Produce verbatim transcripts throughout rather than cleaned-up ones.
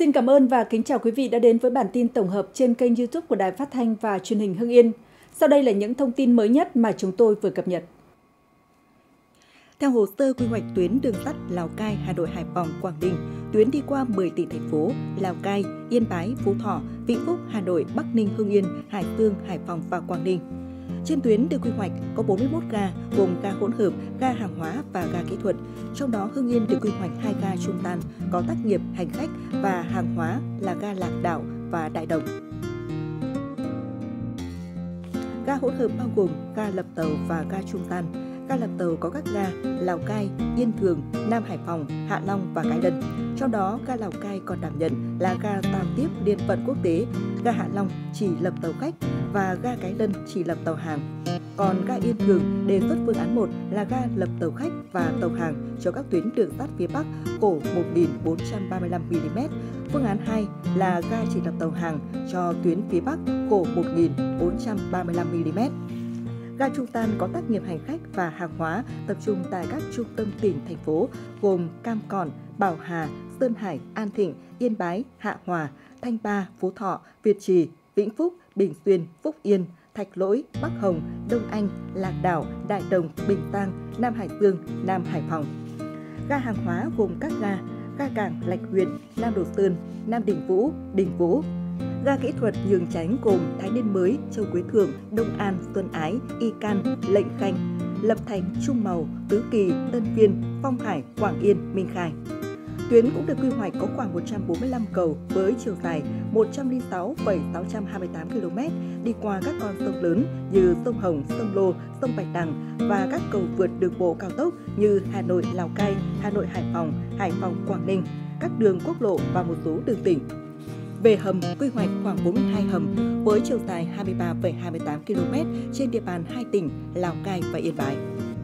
Xin cảm ơn và kính chào quý vị đã đến với bản tin tổng hợp trên kênh YouTube của Đài Phát thanh và Truyền hình Hưng Yên. Sau đây là những thông tin mới nhất mà chúng tôi vừa cập nhật. Theo hồ sơ quy hoạch tuyến đường sắt Lào Cai, Hà Nội, Hải Phòng, Quảng Ninh, tuyến đi qua mười tỉnh thành phố Lào Cai, Yên Bái, Phú Thọ, Vĩnh Phúc, Hà Nội, Bắc Ninh, Hưng Yên, Hải Dương, Hải Phòng và Quảng Ninh. Trên tuyến được quy hoạch có bốn mươi mốt ga, gồm ga hỗn hợp, ga hàng hóa và ga kỹ thuật. Trong đó Hưng Yên được quy hoạch hai ga trung tan có tác nghiệp hành khách và hàng hóa là ga Lạc Đảo và Đại Đồng. Ga hỗn hợp bao gồm ga lập tàu và ga trung tan. Ga lập tàu có các ga Lào Cai, Yên Thường, Nam Hải Phòng, Hạ Long và Cái Lân. Trong đó, ga Lào Cai còn đảm nhận là ga giao tiếp liên vận quốc tế, ga Hạ Long chỉ lập tàu khách và ga Cái Lân chỉ lập tàu hàng. Còn ga Yên Thường đề xuất phương án một là ga lập tàu khách và tàu hàng cho các tuyến đường sắt phía Bắc khổ một nghìn bốn trăm ba mươi lăm mi-li-mét. Phương án hai là ga chỉ lập tàu hàng cho tuyến phía Bắc khổ một nghìn bốn trăm ba mươi lăm mi-li-mét. Ga trung tan có tác nghiệp hành khách và hàng hóa tập trung tại các trung tâm tỉnh, thành phố gồm Cam Còn, Bảo Hà, Sơn Hải, An Thịnh, Yên Bái, Hạ Hòa, Thanh Ba, Phú Thọ, Việt Trì, Vĩnh Phúc, Bình Xuyên, Phúc Yên, Thạch Lỗi, Bắc Hồng, Đông Anh, Lạc Đảo, Đại Đồng, Bình Tang, Nam Hải Dương, Nam Hải Phòng. Ga hàng hóa gồm các ga ga cảng Lạch Huyện, Nam Đồ Sơn, Nam Đình Vũ, Đình Vũ. Ga kỹ thuật Nhường Chánh gồm Thái Niên Mới, Châu Quế Thượng, Đông An, Xuân Ái, Y Can, Lệnh Khanh, Lập Thành, Trung Màu, Tứ Kỳ, Tân Viên, Phong Hải, Quảng Yên, Minh Khai. Tuyến cũng được quy hoạch có khoảng một trăm bốn mươi lăm cầu với chiều dài một trăm lẻ sáu phẩy sáu trăm hai mươi tám ki-lô-mét đi qua các con sông lớn như sông Hồng, sông Lô, sông Bạch Đằng và các cầu vượt đường bộ cao tốc như Hà Nội, Lào Cai, Hà Nội, Hải Phòng, Hải Phòng, Quảng Ninh, các đường quốc lộ và một số đường tỉnh. Về hầm, quy hoạch khoảng bốn mươi hai hầm với chiều dài hai mươi ba phẩy hai mươi tám ki-lô-mét trên địa bàn hai tỉnh Lào Cai và Yên Bái.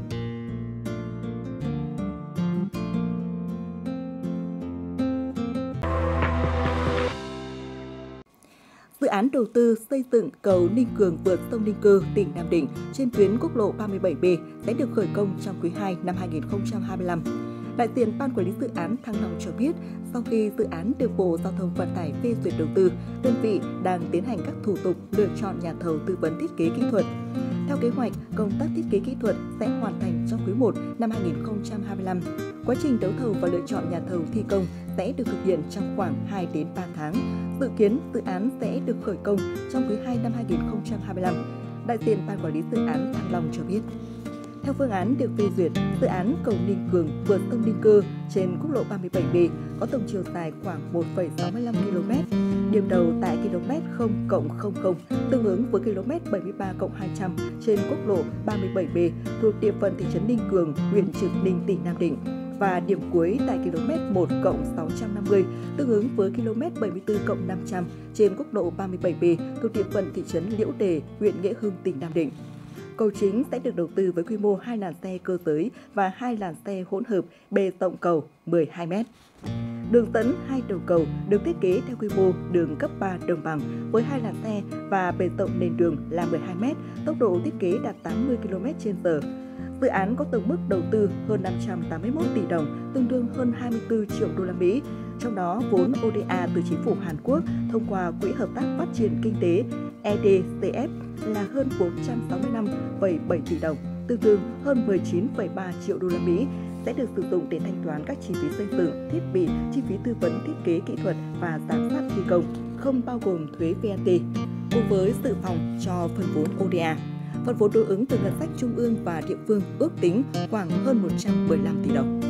Dự án đầu tư xây dựng cầu Ninh Cường vượt sông Ninh Cư, tỉnh Nam Định trên tuyến quốc lộ ba mươi bảy B sẽ được khởi công trong quý hai năm hai nghìn không trăm hai mươi lăm. Đại diện Ban Quản lý Dự án Thăng Long cho biết, sau khi dự án được Bộ Giao thông Vận tải phê duyệt đầu tư, đơn vị đang tiến hành các thủ tục lựa chọn nhà thầu tư vấn thiết kế kỹ thuật. Theo kế hoạch, công tác thiết kế kỹ thuật sẽ hoàn thành trong quý một năm hai nghìn không trăm hai mươi lăm. Quá trình đấu thầu và lựa chọn nhà thầu thi công sẽ được thực hiện trong khoảng hai đến ba tháng. Dự kiến dự án sẽ được khởi công trong quý hai năm hai nghìn không trăm hai mươi lăm. Đại diện Ban Quản lý Dự án Thăng Long cho biết. Theo phương án được phê duyệt, dự án cầu Ninh Cường vượt sông Ninh Cư trên quốc lộ ba mươi bảy B có tổng chiều dài khoảng một phẩy sáu mươi lăm ki-lô-mét. Điểm đầu tại km không cộng không không tương ứng với km bảy mươi ba cộng hai trăm trên quốc lộ ba mươi bảy B thuộc địa phận thị trấn Ninh Cường, huyện Trực Ninh, tỉnh Nam Định. Và điểm cuối tại km một cộng sáu trăm năm mươi tương ứng với km bảy mươi tư cộng năm trăm trên quốc lộ ba mươi bảy B thuộc địa phận thị trấn Liễu Đề, huyện Nghĩa Hưng, tỉnh Nam Định. Cầu chính sẽ được đầu tư với quy mô hai làn xe cơ giới và hai làn xe hỗn hợp, bề rộng cầu mười hai mét. Đường dẫn hai đầu cầu được thiết kế theo quy mô đường cấp ba đồng bằng với hai làn xe và bề rộng nền đường là mười hai mét, tốc độ thiết kế đạt tám mươi ki-lô-mét trên giờ. Dự án có tổng mức đầu tư hơn năm trăm tám mươi mốt tỷ đồng, tương đương hơn hai mươi tư triệu đô la Mỹ. Trong đó, vốn o đê a từ chính phủ Hàn Quốc thông qua Quỹ Hợp tác Phát triển Kinh tế e đê xê ép là hơn bốn trăm sáu mươi lăm phẩy bảy tỷ đồng, tương đương hơn mười chín phẩy ba triệu đô la Mỹ, sẽ được sử dụng để thanh toán các chi phí xây dựng, thiết bị, chi phí tư vấn thiết kế kỹ thuật và giám sát thi công, không bao gồm thuế vê a tê, cùng với dự phòng cho phần vốn o đê a. Phần vốn đối ứng từ ngân sách trung ương và địa phương ước tính khoảng hơn một trăm mười lăm tỷ đồng.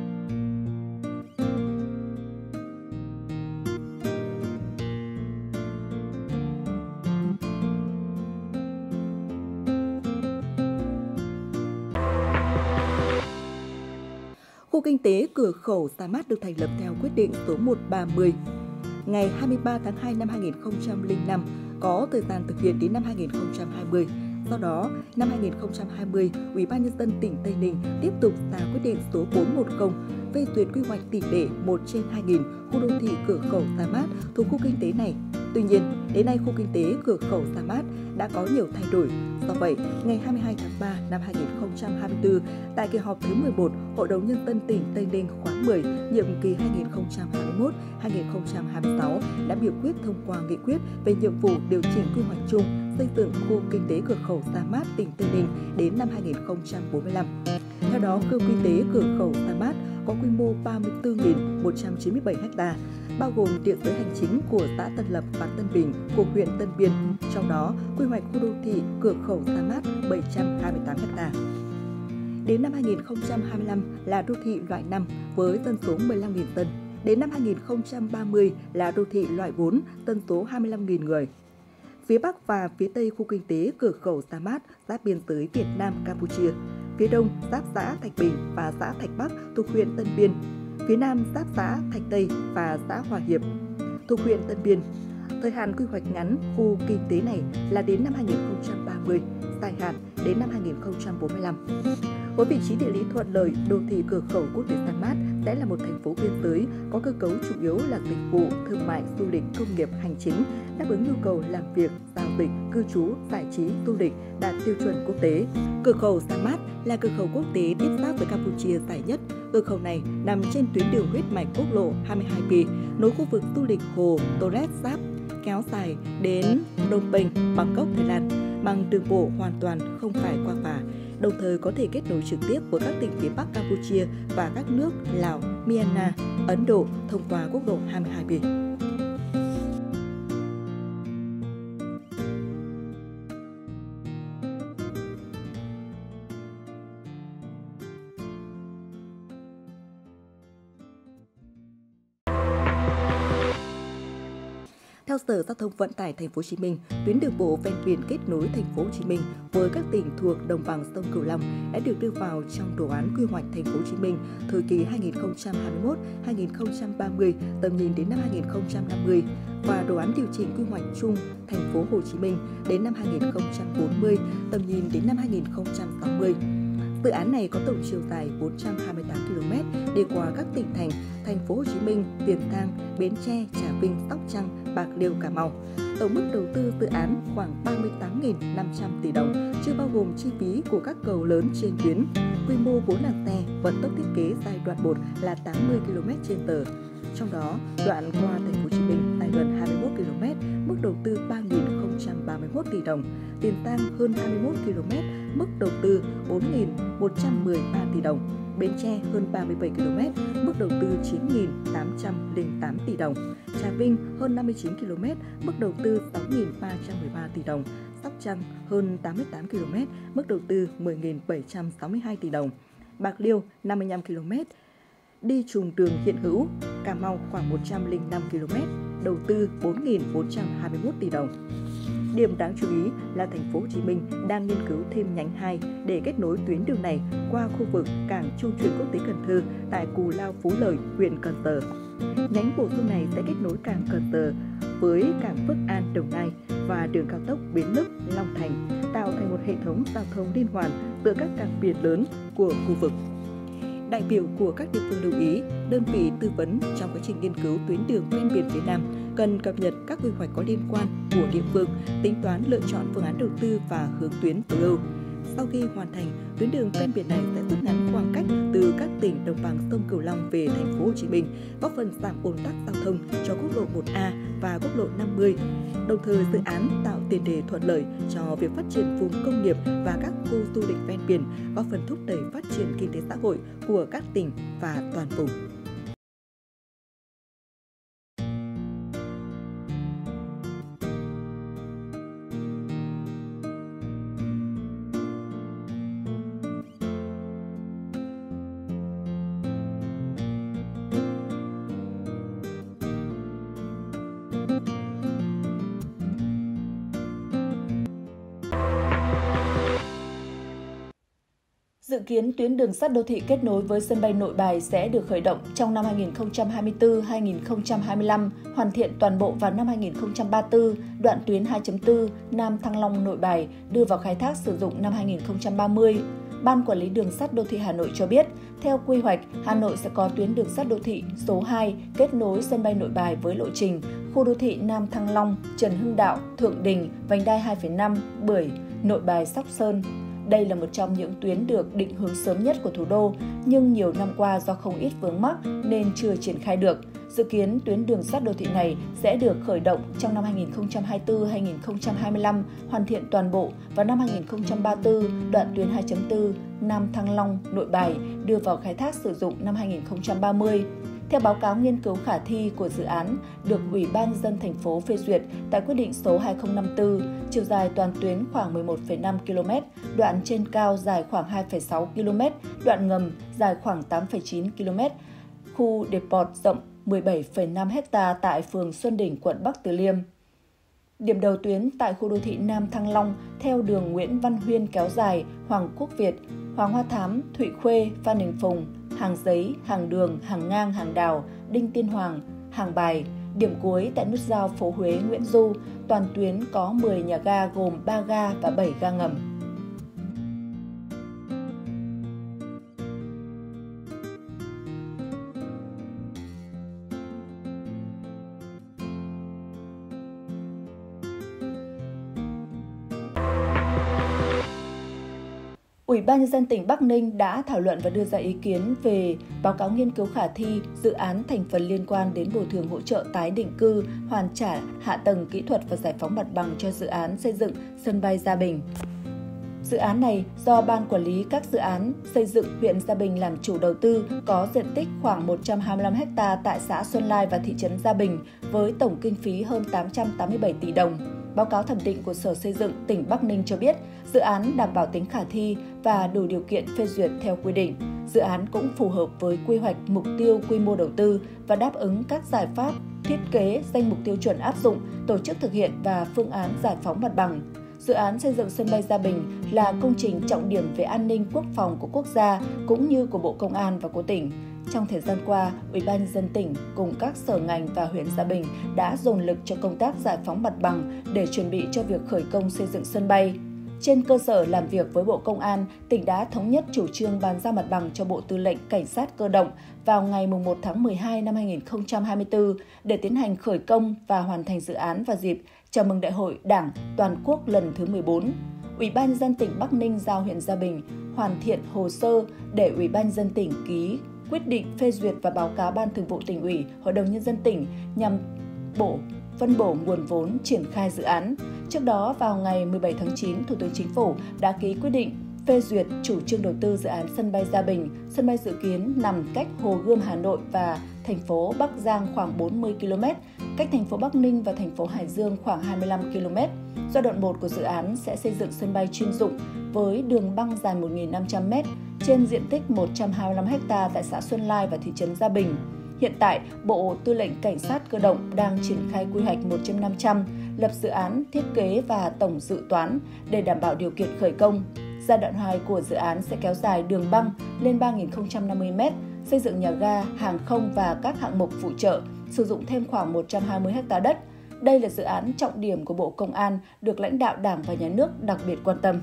Khu kinh tế cửa khẩu Sa Mát được thành lập theo quyết định số một trăm ba mươi ngày hai mươi ba tháng hai năm hai nghìn không trăm lẻ năm, có thời gian thực hiện đến năm hai nghìn không trăm hai mươi. Do đó, năm hai nghìn không trăm hai mươi, Ủy ban Nhân dân tỉnh Tây Ninh tiếp tục ra quyết định số bốn trăm mười phê duyệt quy hoạch tỷ lệ một trên hai nghìn khu đô thị cửa khẩu Sa Mát thuộc khu kinh tế này. Tuy nhiên, đến nay khu kinh tế cửa khẩu Sa Mát đã có nhiều thay đổi. Do vậy, ngày hai mươi hai tháng ba năm hai nghìn không trăm hai mươi tư, tại kỳ họp thứ mười một, Hội đồng Nhân dân tỉnh Tây Ninh khóa mười, nhiệm kỳ hai nghìn không trăm hai mươi mốt đến hai nghìn không trăm hai mươi sáu đã biểu quyết thông qua nghị quyết về nhiệm vụ điều chỉnh quy hoạch chung xây dựng khu kinh tế cửa khẩu Sa Mát tỉnh Tây Ninh đến năm hai nghìn không trăm bốn mươi lăm. Theo đó, khu kinh tế cửa khẩu Sa Mát có quy mô ba mươi tư nghìn một trăm chín mươi bảy ha, bao gồm địa giới hành chính của xã Tân Lập và Tân Bình của huyện Tân Biên. Trong đó, quy hoạch khu đô thị cửa khẩu Sa Mát bảy trăm hai mươi tám ha. Đến năm hai nghìn không trăm hai mươi lăm là đô thị loại năm với dân số mười lăm nghìn dân. Đến năm hai nghìn không trăm ba mươi là đô thị loại bốn, dân số hai mươi lăm nghìn người. Phía Bắc và phía Tây khu kinh tế cửa khẩu Sa Mát giáp biên giới Việt Nam, Campuchia. Phía Đông giáp xã Thạch Bình và xã Thạch Bắc thuộc huyện Tân Biên. Phía Nam giáp xã Thạch Tây và xã Hòa Hiệp thuộc huyện Tân Biên. Thời hạn quy hoạch ngắn khu kinh tế này là đến năm hai nghìn không trăm ba mươi, dài hạn đến năm hai nghìn không trăm bốn mươi lăm. Với vị trí địa lý thuận lợi, đô thị cửa khẩu quốc tế Sa Mát sẽ là một thành phố biên giới có cơ cấu chủ yếu là dịch vụ, thương mại, du lịch, công nghiệp, hành chính, đáp ứng nhu cầu làm việc, giao dịch, cư trú, giải trí, du lịch đạt tiêu chuẩn quốc tế. Cửa khẩu Sa Mát là cửa khẩu quốc tế tiếp giáp với Campuchia dài nhất. Cửa khẩu này nằm trên tuyến đường huyết mạch quốc lộ hai mươi hai B, nối khu vực du lịch hồ Torres Sap kéo dài đến Phnom Penh, Bangkok, Thái Lan bằng đường bộ hoàn toàn không phải qua phà, đồng thời có thể kết nối trực tiếp với các tỉnh phía Bắc Campuchia và các nước Lào, Myanmar, Ấn Độ thông qua quốc lộ hai mươi hai B. Theo Sở Giao thông Vận tải Thành phố Hồ Chí Minh, tuyến đường bộ ven biển kết nối Thành phố Hồ Chí Minh với các tỉnh thuộc đồng bằng sông Cửu Long đã được đưa vào trong đồ án quy hoạch Thành phố Hồ Chí Minh thời kỳ hai nghìn không trăm hai mươi mốt đến hai nghìn không trăm ba mươi, tầm nhìn đến năm hai nghìn không trăm năm mươi và đồ án điều chỉnh quy hoạch chung Thành phố Hồ Chí Minh đến năm hai nghìn không trăm bốn mươi, tầm nhìn đến năm hai nghìn không trăm sáu mươi. Dự án này có tổng chiều dài bốn trăm hai mươi tám ki lô mét đi qua các tỉnh thành Thành phố Hồ Chí Minh, Tiền Giang, Bến Tre, Trà Vinh, Sóc Trăng, Bạc Liêu, Cà Mau. Tổng mức đầu tư dự án khoảng ba mươi tám nghìn năm trăm tỷ đồng, chưa bao gồm chi phí của các cầu lớn trên tuyến. Quy mô bốn làn xe, vận tốc thiết kế giai đoạn một là tám mươi ki lô mét trên giờ. Trong đó, đoạn qua Thành phố Hồ Chí Minh dài gần hai mươi mốt ki lô mét, mức đầu tư ba nghìn không trăm ba mươi mốt tỷ đồng. Tiền Giang hơn hai mươi mốt ki lô mét, mức đầu tư bốn nghìn một trăm mười ba tỷ đồng. Bến Tre hơn ba mươi bảy ki lô mét, mức đầu tư chín nghìn tám trăm lẻ tám tỷ đồng. Trà Vinh hơn năm mươi chín ki lô mét, mức đầu tư sáu nghìn ba trăm mười ba tỷ đồng. Sóc Trăng hơn tám mươi tám ki lô mét, mức đầu tư mười nghìn bảy trăm sáu mươi hai tỷ đồng. Bạc Liêu năm mươi lăm ki lô mét, đi trùng đường hiện hữu. Cà Mau khoảng một trăm lẻ năm ki lô mét, đầu tư bốn nghìn bốn trăm hai mươi mốt tỷ đồng. Điểm đáng chú ý là Thành phố Hồ Chí Minh đang nghiên cứu thêm nhánh hai để kết nối tuyến đường này qua khu vực cảng trung chuyển quốc tế Cần Thơ tại Cù Lao Phú Lợi, huyện Cần Giờ. Nhánh bổ sung này sẽ kết nối cảng Cần Giờ với cảng Phước An, Đồng Nai và đường cao tốc Bến Lức, Long Thành, tạo thành một hệ thống giao thông liên hoàn giữa các cảng biển lớn của khu vực. Đại biểu của các địa phương lưu ý, đơn vị tư vấn trong quá trình nghiên cứu tuyến đường ven biển phía Nam cần cập nhật các quy hoạch có liên quan của địa phương, tính toán lựa chọn phương án đầu tư và hướng tuyến tối ưu. Sau khi hoàn thành, tuyến đường ven biển này sẽ rút ngắn khoảng cách từ các tỉnh đồng bằng sông Cửu Long về Thành phố Hồ Chí Minh, góp phần giảm ùn tắc giao thông cho quốc lộ một A và quốc lộ năm mươi. Đồng thời, dự án tạo tiền đề thuận lợi cho việc phát triển vùng công nghiệp và các khu du lịch ven biển, góp phần thúc đẩy phát triển kinh tế xã hội của các tỉnh và toàn vùng. Dự kiến tuyến đường sắt đô thị kết nối với sân bay Nội Bài sẽ được khởi động trong năm hai nghìn không trăm hai mươi tư đến hai nghìn không trăm hai mươi lăm, hoàn thiện toàn bộ vào năm hai nghìn không trăm ba mươi tư, đoạn tuyến hai chấm bốn Nam Thăng Long Nội Bài đưa vào khai thác sử dụng năm hai nghìn không trăm ba mươi. Ban Quản lý Đường sắt Đô thị Hà Nội cho biết, theo quy hoạch, Hà Nội sẽ có tuyến đường sắt đô thị số hai kết nối sân bay Nội Bài với lộ trình khu đô thị Nam Thăng Long, Trần Hưng Đạo, Thượng Đình, vành đai hai phẩy năm, Bưởi, Nội Bài, Sóc Sơn. Đây là một trong những tuyến được định hướng sớm nhất của thủ đô, nhưng nhiều năm qua do không ít vướng mắc nên chưa triển khai được. Dự kiến tuyến đường sắt đô thị này sẽ được khởi động trong năm hai nghìn không trăm hai mươi tư đến hai nghìn không trăm hai mươi lăm, hoàn thiện toàn bộ vào năm hai nghìn không trăm ba mươi tư, đoạn tuyến hai chấm bốn Nam Thăng Long, Nội Bài đưa vào khai thác sử dụng năm hai nghìn không trăm ba mươi. Theo báo cáo nghiên cứu khả thi của dự án được Ủy ban nhân dân thành phố phê duyệt tại quyết định số hai không năm tư, chiều dài toàn tuyến khoảng mười một phẩy năm ki lô mét, đoạn trên cao dài khoảng hai phẩy sáu ki lô mét, đoạn ngầm dài khoảng tám phẩy chín ki lô mét, khu depot rộng mười bảy phẩy năm héc ta tại phường Xuân Đỉnh, quận Bắc Từ Liêm. Điểm đầu tuyến tại khu đô thị Nam Thăng Long theo đường Nguyễn Văn Huyên kéo dài Hoàng Quốc Việt, Hoàng Hoa Thám, Thụy Khuê, Phan Đình Phùng, Hàng Giấy, Hàng Đường, Hàng Ngang, Hàng Đào, Đinh Tiên Hoàng, Hàng Bài. Điểm cuối tại nút giao phố Huế Nguyễn Du, toàn tuyến có mười nhà ga gồm ba ga và bảy ga ngầm. Ủy ban nhân dân tỉnh Bắc Ninh đã thảo luận và đưa ra ý kiến về báo cáo nghiên cứu khả thi dự án thành phần liên quan đến bồi thường hỗ trợ tái định cư, hoàn trả hạ tầng kỹ thuật và giải phóng mặt bằng cho dự án xây dựng sân bay Gia Bình. Dự án này do Ban Quản lý các dự án xây dựng huyện Gia Bình làm chủ đầu tư, có diện tích khoảng một trăm hai mươi lăm héc ta tại xã Xuân Lai và thị trấn Gia Bình với tổng kinh phí hơn tám trăm tám mươi bảy tỷ đồng. Báo cáo thẩm định của Sở Xây dựng tỉnh Bắc Ninh cho biết, dự án đảm bảo tính khả thi và đủ điều kiện phê duyệt theo quy định. Dự án cũng phù hợp với quy hoạch mục tiêu quy mô đầu tư và đáp ứng các giải pháp thiết kế, danh mục tiêu chuẩn áp dụng, tổ chức thực hiện và phương án giải phóng mặt bằng. Dự án xây dựng sân bay Gia Bình là công trình trọng điểm về an ninh quốc phòng của quốc gia cũng như của Bộ Công an và của tỉnh. Trong thời gian qua, Ủy ban nhân dân tỉnh cùng các sở ngành và huyện Gia Bình đã dồn lực cho công tác giải phóng mặt bằng để chuẩn bị cho việc khởi công xây dựng sân bay. Trên cơ sở làm việc với Bộ Công an, tỉnh đã thống nhất chủ trương bàn giao mặt bằng cho Bộ Tư lệnh Cảnh sát Cơ động vào ngày mùng một tháng mười hai năm hai nghìn không trăm hai mươi tư để tiến hành khởi công và hoàn thành dự án vào dịp chào mừng Đại hội Đảng Toàn quốc lần thứ mười bốn. Ủy ban nhân dân tỉnh Bắc Ninh giao huyện Gia Bình hoàn thiện hồ sơ để Ủy ban nhân dân tỉnh ký quyết định phê duyệt và báo cáo Ban Thường vụ Tỉnh ủy, Hội đồng Nhân dân tỉnh nhằm bổ phân bổ nguồn vốn triển khai dự án. Trước đó, vào ngày mười bảy tháng chín, Thủ tướng Chính phủ đã ký quyết định phê duyệt chủ trương đầu tư dự án sân bay Gia Bình. Sân bay dự kiến nằm cách Hồ Gươm Hà Nội và thành phố Bắc Giang khoảng bốn mươi ki lô mét, cách thành phố Bắc Ninh và thành phố Hải Dương khoảng hai mươi lăm ki lô mét. Giai đoạn một của dự án sẽ xây dựng sân bay chuyên dụng với đường băng dài một nghìn năm trăm mét trên diện tích một trăm hai mươi lăm héc ta tại xã Xuân Lai và thị trấn Gia Bình. Hiện tại, Bộ Tư lệnh Cảnh sát Cơ động đang triển khai quy hoạch một trên năm trăm, lập dự án, thiết kế và tổng dự toán để đảm bảo điều kiện khởi công. Giai đoạn hai của dự án sẽ kéo dài đường băng lên ba nghìn không trăm năm mươi mét, xây dựng nhà ga, hàng không và các hạng mục phụ trợ, sử dụng thêm khoảng một trăm hai mươi héc ta đất. Đây là dự án trọng điểm của Bộ Công an được lãnh đạo Đảng và Nhà nước đặc biệt quan tâm.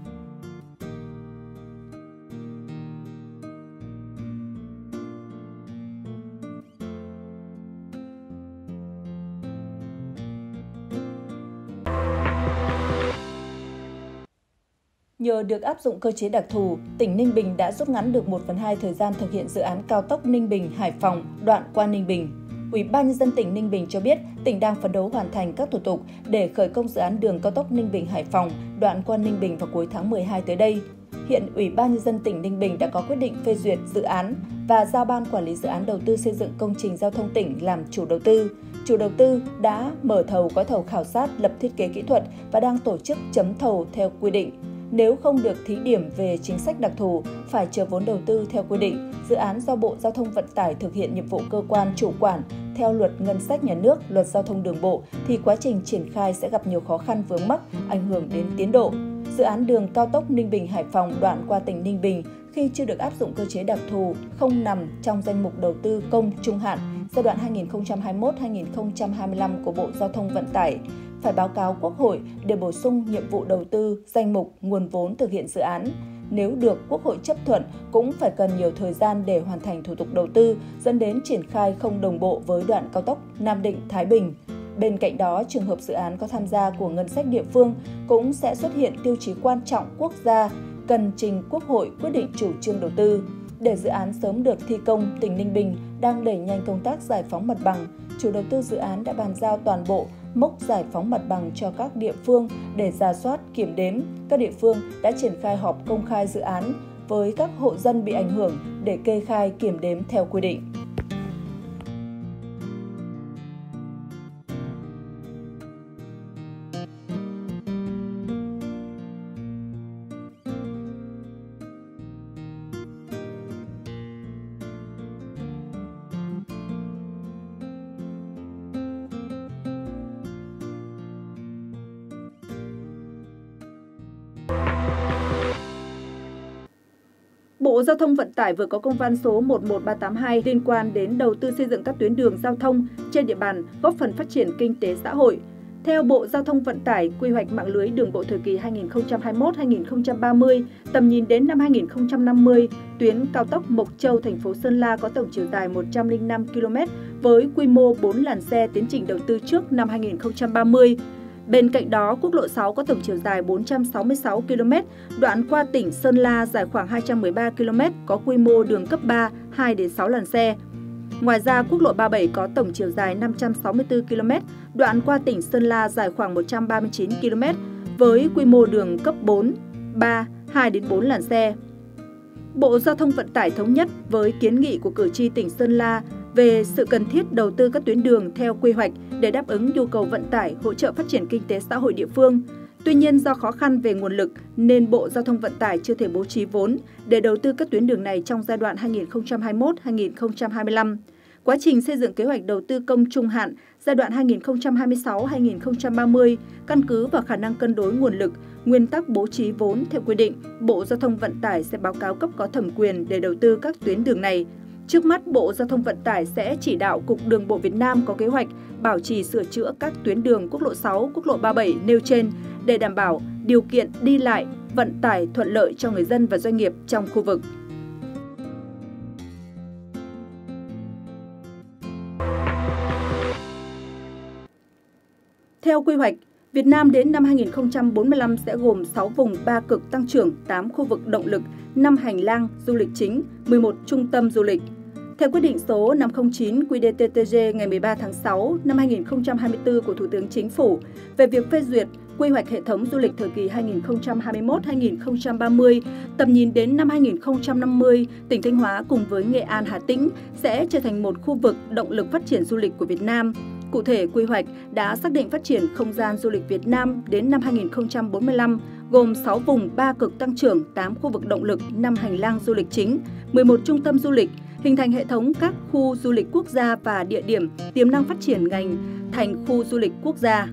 Nhờ được áp dụng cơ chế đặc thù, tỉnh Ninh Bình đã rút ngắn được một phần hai thời gian thực hiện dự án cao tốc Ninh Bình - Hải Phòng đoạn qua Ninh Bình. Ủy ban nhân dân tỉnh Ninh Bình cho biết, tỉnh đang phấn đấu hoàn thành các thủ tục để khởi công dự án đường cao tốc Ninh Bình - Hải Phòng đoạn qua Ninh Bình vào cuối tháng mười hai tới đây. Hiện Ủy ban nhân dân tỉnh Ninh Bình đã có quyết định phê duyệt dự án và giao Ban Quản lý dự án đầu tư xây dựng công trình giao thông tỉnh làm chủ đầu tư. Chủ đầu tư đã mở thầu gói thầu khảo sát, lập thiết kế kỹ thuật và đang tổ chức chấm thầu theo quy định. Nếu không được thí điểm về chính sách đặc thù, phải chờ vốn đầu tư theo quy định, dự án do Bộ Giao thông Vận tải thực hiện nhiệm vụ cơ quan chủ quản theo Luật Ngân sách Nhà nước, Luật Giao thông Đường bộ, thì quá trình triển khai sẽ gặp nhiều khó khăn vướng mắc, ảnh hưởng đến tiến độ. Dự án đường cao tốc Ninh Bình - Hải Phòng đoạn qua tỉnh Ninh Bình khi chưa được áp dụng cơ chế đặc thù, không nằm trong danh mục đầu tư công trung hạn giai đoạn hai nghìn không trăm hai mươi mốt đến hai nghìn không trăm hai mươi lăm của Bộ Giao thông Vận tải, phải báo cáo Quốc hội để bổ sung nhiệm vụ đầu tư, danh mục, nguồn vốn thực hiện dự án. nếu được Quốc hội chấp thuận cũng phải cần nhiều thời gian để hoàn thành thủ tục đầu tư, dẫn đến triển khai không đồng bộ với đoạn cao tốc Nam Định-Thái Bình. Bên cạnh đó, trường hợp dự án có tham gia của ngân sách địa phương cũng sẽ xuất hiện tiêu chí quan trọng quốc gia, cần trình Quốc hội quyết định chủ trương đầu tư. Để dự án sớm được thi công, tỉnh Ninh Bình đang đẩy nhanh công tác giải phóng mặt bằng. Chủ đầu tư dự án đã bàn giao toàn bộ mốc giải phóng mặt bằng cho các địa phương để rà soát, kiểm đếm. Các địa phương đã triển khai họp công khai dự án với các hộ dân bị ảnh hưởng để kê khai, kiểm đếm theo quy định. Bộ Giao thông Vận tải vừa có công văn số một một ba tám hai liên quan đến đầu tư xây dựng các tuyến đường giao thông trên địa bàn, góp phần phát triển kinh tế xã hội. Theo Bộ Giao thông Vận tải, quy hoạch mạng lưới đường bộ thời kỳ hai nghìn không trăm hai mươi mốt đến hai nghìn không trăm ba mươi, tầm nhìn đến năm hai nghìn không trăm năm mươi, tuyến cao tốc Mộc Châu, thành phố Sơn La có tổng chiều dài một trăm lẻ năm ki lô mét với quy mô bốn làn xe, tiến trình đầu tư trước năm hai nghìn không trăm ba mươi. Bên cạnh đó, quốc lộ sáu có tổng chiều dài bốn trăm sáu mươi sáu ki lô mét, đoạn qua tỉnh Sơn La dài khoảng hai trăm mười ba ki lô mét, có quy mô đường cấp ba, hai đến sáu làn xe. Ngoài ra, quốc lộ ba mươi bảy có tổng chiều dài năm trăm sáu mươi tư ki lô mét, đoạn qua tỉnh Sơn La dài khoảng một trăm ba mươi chín ki lô mét, với quy mô đường cấp bốn, ba, hai đến bốn làn xe. Bộ Giao thông Vận tải thống nhất với kiến nghị của cử tri tỉnh Sơn La về sự cần thiết đầu tư các tuyến đường theo quy hoạch để đáp ứng nhu cầu vận tải, hỗ trợ phát triển kinh tế xã hội địa phương. Tuy nhiên, do khó khăn về nguồn lực nên Bộ Giao thông Vận tải chưa thể bố trí vốn để đầu tư các tuyến đường này trong giai đoạn hai nghìn không trăm hai mươi mốt đến hai nghìn không trăm hai mươi lăm. Quá trình xây dựng kế hoạch đầu tư công trung hạn giai đoạn hai nghìn không trăm hai mươi sáu đến hai nghìn không trăm ba mươi, căn cứ vào khả năng cân đối nguồn lực, nguyên tắc bố trí vốn theo quy định, Bộ Giao thông Vận tải sẽ báo cáo cấp có thẩm quyền để đầu tư các tuyến đường này. Trước mắt, Bộ Giao thông Vận tải sẽ chỉ đạo Cục Đường bộ Việt Nam có kế hoạch bảo trì sửa chữa các tuyến đường quốc lộ sáu, quốc lộ ba mươi bảy nêu trên để đảm bảo điều kiện đi lại, vận tải thuận lợi cho người dân và doanh nghiệp trong khu vực. Theo quy hoạch, Việt Nam đến năm hai nghìn không trăm bốn mươi lăm sẽ gồm sáu vùng ba cực tăng trưởng, tám khu vực động lực, năm hành lang du lịch chính, mười một trung tâm du lịch. Theo quyết định số năm không chín quy đê tê tê giê ngày mười ba tháng sáu năm hai nghìn không trăm hai mươi tư của Thủ tướng Chính phủ về việc phê duyệt quy hoạch hệ thống du lịch thời kỳ hai nghìn không trăm hai mươi mốt đến hai nghìn không trăm ba mươi, tầm nhìn đến năm hai nghìn không trăm năm mươi, tỉnh Thanh Hóa cùng với Nghệ An, Hà Tĩnh sẽ trở thành một khu vực động lực phát triển du lịch của Việt Nam. Cụ thể, quy hoạch đã xác định phát triển không gian du lịch Việt Nam đến năm hai nghìn không trăm bốn mươi lăm, gồm sáu vùng ba cực tăng trưởng, tám khu vực động lực, năm hành lang du lịch chính, mười một trung tâm du lịch, hình thành hệ thống các khu du lịch quốc gia và địa điểm tiềm năng phát triển ngành thành khu du lịch quốc gia.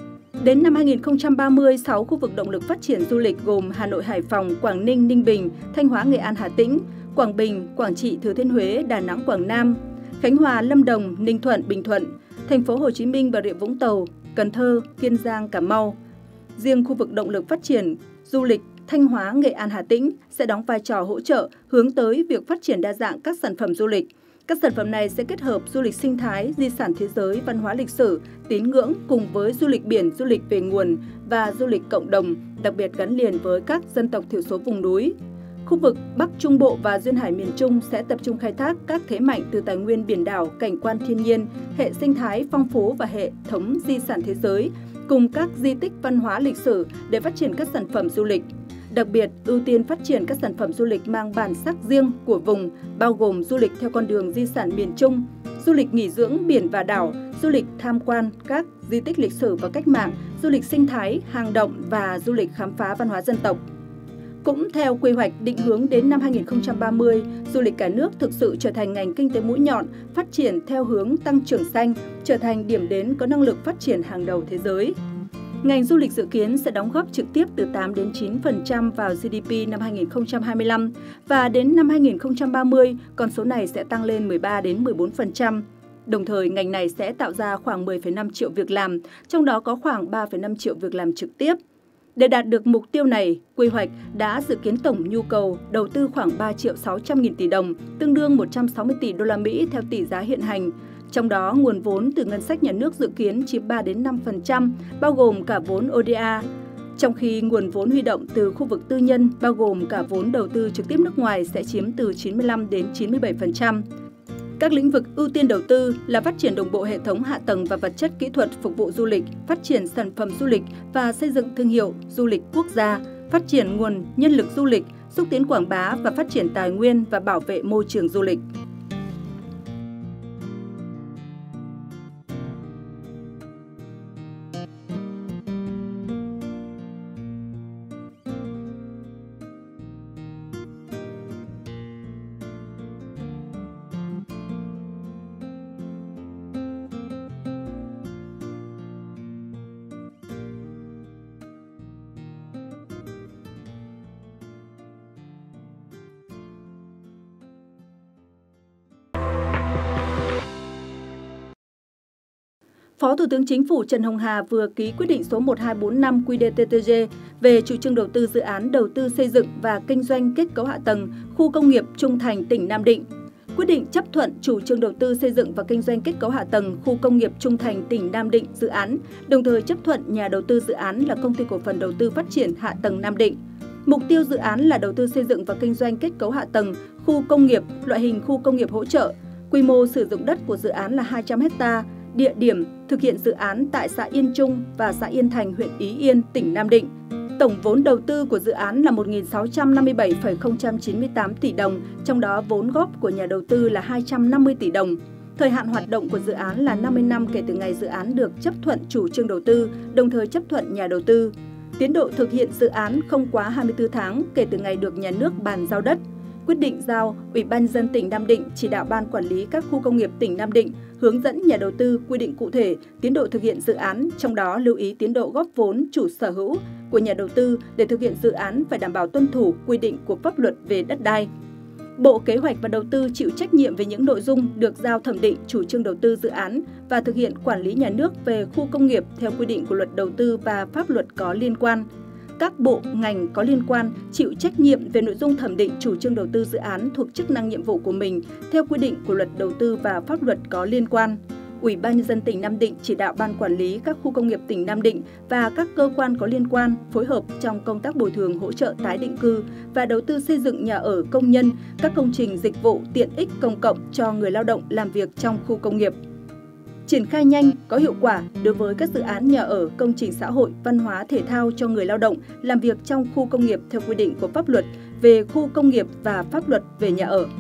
Đến năm hai nghìn không trăm ba mươi, sáu khu vực động lực phát triển du lịch gồm Hà Nội, Hải Phòng, Quảng Ninh, Ninh Bình, Thanh Hóa, Nghệ An, Hà Tĩnh, Quảng Bình, Quảng Trị, Thừa Thiên Huế, Đà Nẵng, Quảng Nam, Khánh Hòa, Lâm Đồng, Ninh Thuận, Bình Thuận, Thành phố Hồ Chí Minh, Bà Rịa Vũng Tàu, Cần Thơ, Kiên Giang, Cà Mau. Riêng khu vực động lực phát triển du lịch Thanh Hóa, Nghệ An, Hà Tĩnh sẽ đóng vai trò hỗ trợ hướng tới việc phát triển đa dạng các sản phẩm du lịch. Các sản phẩm này sẽ kết hợp du lịch sinh thái, di sản thế giới, văn hóa lịch sử, tín ngưỡng cùng với du lịch biển, du lịch về nguồn và du lịch cộng đồng, đặc biệt gắn liền với các dân tộc thiểu số vùng núi. Khu vực Bắc Trung Bộ và Duyên Hải miền Trung sẽ tập trung khai thác các thế mạnh từ tài nguyên biển đảo, cảnh quan thiên nhiên, hệ sinh thái phong phú và hệ thống di sản thế giới, cùng các di tích văn hóa lịch sử để phát triển các sản phẩm du lịch. Đặc biệt, ưu tiên phát triển các sản phẩm du lịch mang bản sắc riêng của vùng, bao gồm du lịch theo con đường di sản miền Trung, du lịch nghỉ dưỡng biển và đảo, du lịch tham quan các di tích lịch sử và cách mạng, du lịch sinh thái, hang động và du lịch khám phá văn hóa dân tộc. Cũng theo quy hoạch định hướng đến năm hai nghìn không trăm ba mươi, du lịch cả nước thực sự trở thành ngành kinh tế mũi nhọn, phát triển theo hướng tăng trưởng xanh, trở thành điểm đến có năng lực phát triển hàng đầu thế giới. Ngành du lịch dự kiến sẽ đóng góp trực tiếp từ tám đến chín phần trăm vào giê đê pê năm hai nghìn không trăm hai mươi lăm và đến năm hai nghìn không trăm ba mươi, con số này sẽ tăng lên mười ba đến mười bốn phần trăm. Đồng thời, ngành này sẽ tạo ra khoảng mười phẩy năm triệu việc làm, trong đó có khoảng ba phẩy năm triệu việc làm trực tiếp. Để đạt được mục tiêu này, quy hoạch đã dự kiến tổng nhu cầu đầu tư khoảng ba triệu sáu trăm nghìn tỷ đồng, tương đương một trăm sáu mươi tỷ đô la Mỹ theo tỷ giá hiện hành. Trong đó, nguồn vốn từ ngân sách nhà nước dự kiến chiếm ba đến năm phần trăm, bao gồm cả vốn o đê a. Trong khi nguồn vốn huy động từ khu vực tư nhân, bao gồm cả vốn đầu tư trực tiếp nước ngoài sẽ chiếm từ chín mươi lăm đến chín mươi bảy phần trăm. Các lĩnh vực ưu tiên đầu tư là phát triển đồng bộ hệ thống hạ tầng và vật chất kỹ thuật phục vụ du lịch, phát triển sản phẩm du lịch và xây dựng thương hiệu du lịch quốc gia, phát triển nguồn nhân lực du lịch, xúc tiến quảng bá và phát triển tài nguyên và bảo vệ môi trường du lịch. Phó Thủ tướng Chính phủ Trần Hồng Hà vừa ký quyết định số một hai bốn năm Q D T T G về chủ trương đầu tư dự án đầu tư xây dựng và kinh doanh kết cấu hạ tầng khu công nghiệp Trung Thành, tỉnh Nam Định. Quyết định chấp thuận chủ trương đầu tư xây dựng và kinh doanh kết cấu hạ tầng khu công nghiệp Trung Thành, tỉnh Nam Định dự án, đồng thời chấp thuận nhà đầu tư dự án là Công ty Cổ phần Đầu tư Phát triển Hạ tầng Nam Định. Mục tiêu dự án là đầu tư xây dựng và kinh doanh kết cấu hạ tầng khu công nghiệp, loại hình khu công nghiệp hỗ trợ. Quy mô sử dụng đất của dự án là hai trăm héc ta. Địa điểm thực hiện dự án tại xã Yên Trung và xã Yên Thành, huyện Ý Yên, tỉnh Nam Định. Tổng vốn đầu tư của dự án là một nghìn sáu trăm năm mươi bảy phẩy không chín tám tỷ đồng, trong đó vốn góp của nhà đầu tư là hai trăm năm mươi tỷ đồng. Thời hạn hoạt động của dự án là năm mươi năm kể từ ngày dự án được chấp thuận chủ trương đầu tư, đồng thời chấp thuận nhà đầu tư. Tiến độ thực hiện dự án không quá hai mươi tư tháng kể từ ngày được nhà nước bàn giao đất. Quyết định giao Ủy ban nhân dân tỉnh Nam Định chỉ đạo Ban Quản lý các khu công nghiệp tỉnh Nam Định hướng dẫn nhà đầu tư quy định cụ thể tiến độ thực hiện dự án, trong đó lưu ý tiến độ góp vốn chủ sở hữu của nhà đầu tư để thực hiện dự án phải đảm bảo tuân thủ quy định của pháp luật về đất đai. Bộ Kế hoạch và Đầu tư chịu trách nhiệm về những nội dung được giao thẩm định chủ trương đầu tư dự án và thực hiện quản lý nhà nước về khu công nghiệp theo quy định của Luật Đầu tư và pháp luật có liên quan. Các bộ, ngành có liên quan chịu trách nhiệm về nội dung thẩm định chủ trương đầu tư dự án thuộc chức năng nhiệm vụ của mình theo quy định của Luật Đầu tư và pháp luật có liên quan. Ủy ban nhân dân tỉnh Nam Định chỉ đạo Ban Quản lý các khu công nghiệp tỉnh Nam Định và các cơ quan có liên quan phối hợp trong công tác bồi thường hỗ trợ tái định cư và đầu tư xây dựng nhà ở công nhân, các công trình dịch vụ tiện ích công cộng cho người lao động làm việc trong khu công nghiệp. Triển khai nhanh, có hiệu quả đối với các dự án nhà ở, công trình xã hội, văn hóa, thể thao cho người lao động làm việc trong khu công nghiệp theo quy định của pháp luật về khu công nghiệp và pháp luật về nhà ở.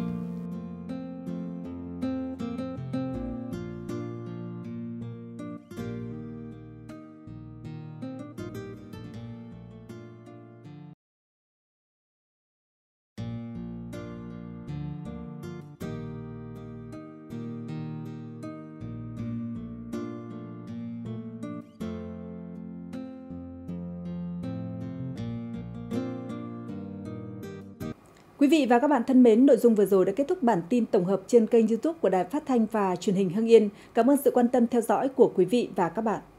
Quý vị và các bạn thân mến, nội dung vừa rồi đã kết thúc bản tin tổng hợp trên kênh YouTube của Đài Phát thanh và Truyền hình Hưng Yên. Cảm ơn sự quan tâm theo dõi của quý vị và các bạn.